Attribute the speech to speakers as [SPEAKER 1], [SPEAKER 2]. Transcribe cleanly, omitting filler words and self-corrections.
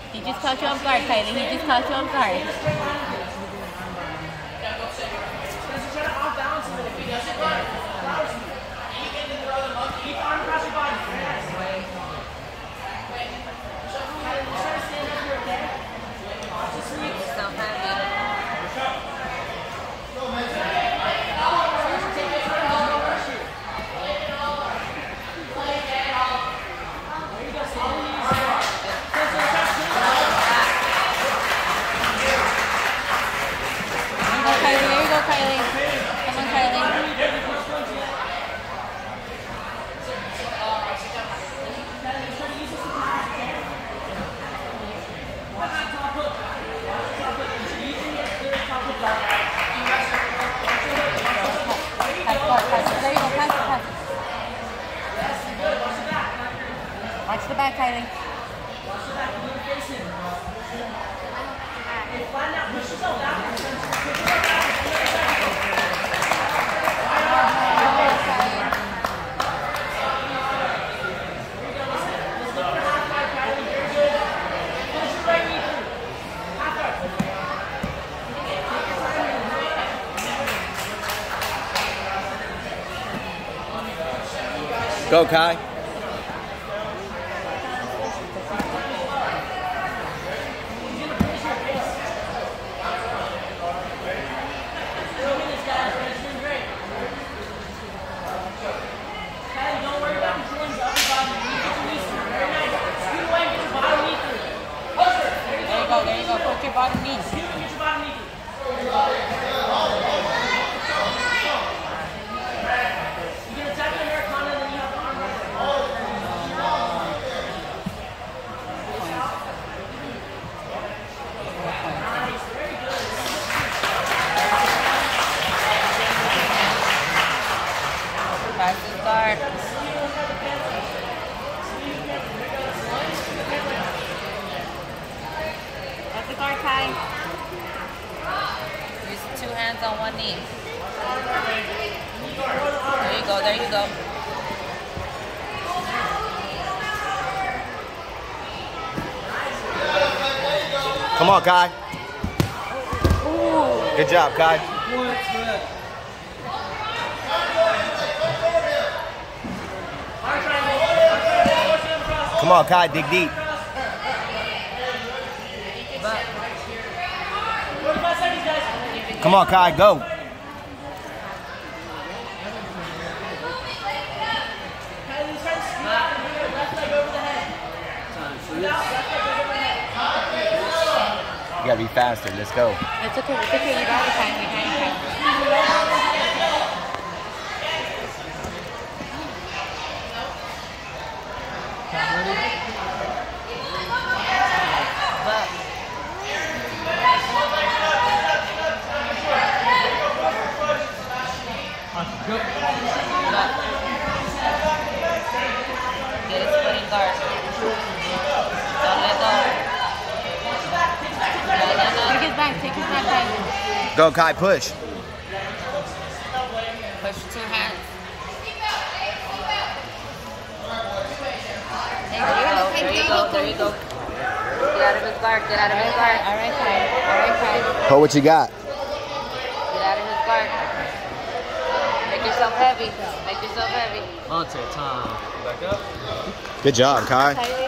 [SPEAKER 1] He just caught you off guard, Kylie. He just caught you off guard. Watch the back, Kylie. Watch the back. You're facing. Flatten out. Push yourself back.
[SPEAKER 2] Go, Kai.
[SPEAKER 1] There you go. Put your bottom knee. Pass the guard. Pass the guard, Kai. Use 2 hands on 1 knee. There you go.
[SPEAKER 2] Come on, Kai.
[SPEAKER 1] Ooh.
[SPEAKER 2] Good job, Kai. Come on, Kai, dig deep. Come on, Kai, go. You gotta be faster. Let's go.
[SPEAKER 1] It's okay. You got it, Kai. Get his footing guard. Don't let go. Take his back, Kai.
[SPEAKER 2] Go, Kai, push.
[SPEAKER 1] Push 2 hands. There you go. Get out of his guard. All right, Kai.
[SPEAKER 2] Put what you got.
[SPEAKER 1] Get out of his guard. Make yourself heavy.
[SPEAKER 3] On to time. Back up.
[SPEAKER 2] Good job, Kai.